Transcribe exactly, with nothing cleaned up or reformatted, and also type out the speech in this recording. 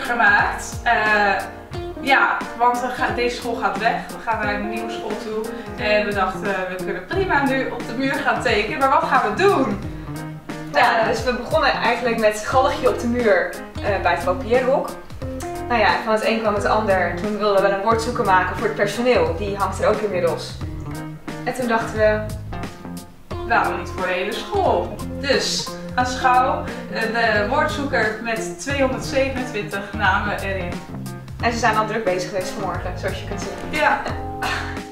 gemaakt. Uh, ja, want we gaan, deze school gaat weg. We gaan naar een nieuwe school toe. En we dachten, we kunnen prima nu op de muur gaan tekenen. Maar wat gaan we doen? Ja, dus we begonnen eigenlijk met galgje op de muur uh, bij het kopieerhok. Nou ja, van het een kwam het ander. Toen wilden we een woordzoeker maken voor het personeel. Die hangt er ook inmiddels. En toen dachten we... waarom niet voor de hele school? Dus, aanschouw de woordzoeker met tweehonderdzevenentwintig namen erin. En ze zijn al druk bezig geweest vanmorgen, zoals je kunt zien. Ja.